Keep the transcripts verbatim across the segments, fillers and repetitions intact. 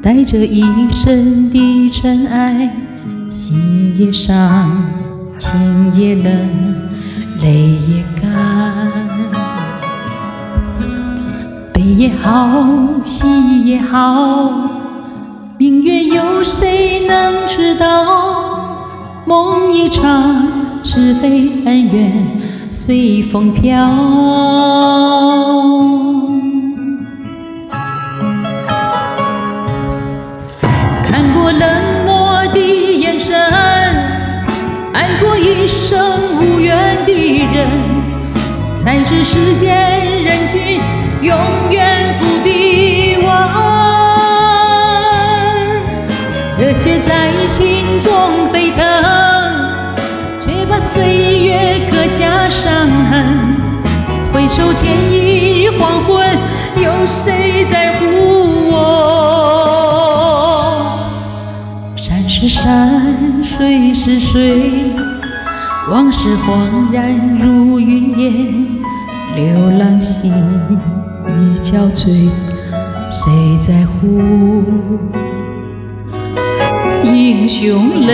带着一身的尘埃，心也伤，情也冷，泪也干。悲也好，喜也好，明月有谁能知道？梦一场，是非恩怨随风飘。看过冷漠的眼神，爱过一生无缘的人，才知世间人情永远不必忘。热血在心中沸腾，却把岁月刻下伤痕。回首天已黄昏，有谁在乎我？山是山，水是水，往事恍然如云烟。流浪心已憔悴，谁在乎英雄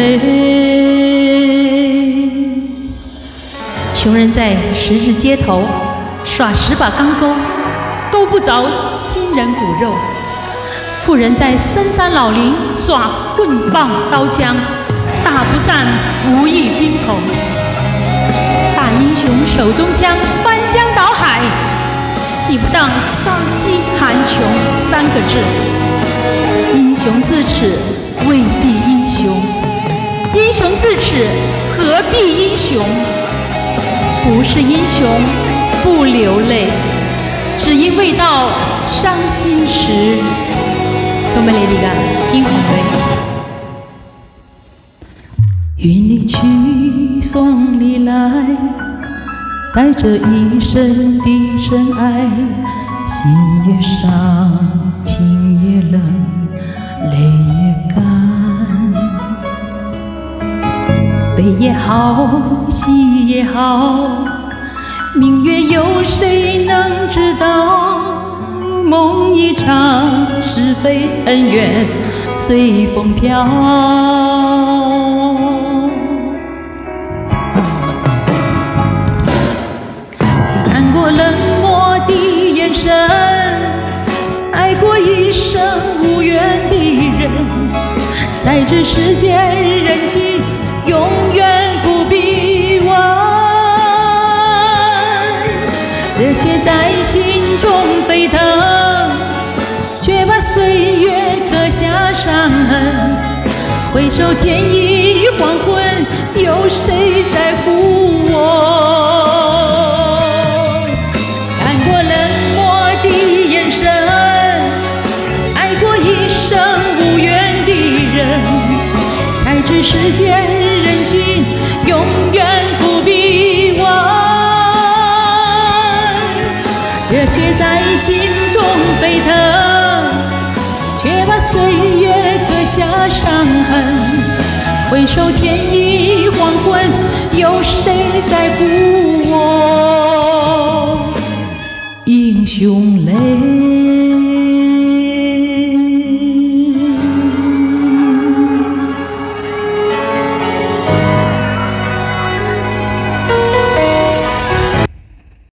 泪？穷人在十字街头耍十把钢钩，勾不着金人骨肉；富人在深山老林耍棍棒刀枪，打不散无义兵头。大英雄手中枪，翻江倒海，抵不当杀鸡寒穷三个字。英雄自此未必英雄，英雄自此何必英雄？不是英雄不流泪，只因未到伤心时。送俾你哋嘅英雄淚。云里去，风里来，带着一身的尘埃，心也伤，情也冷，泪也干。悲也好，喜也好，明月有谁能知道？梦一场，是非恩怨随风飘。看过冷漠的眼神，爱过一生无缘的人，才知世间人情永远不必忘。热血在心中沸腾，却把岁月刻下伤痕。回首天已黄昏，有谁在乎我？看过冷漠的眼神，爱过一生无缘的人，才知世间人情永远不必忘。热血在心中沸腾，却把岁月刻下伤痕。回首天已黄昏，有谁在乎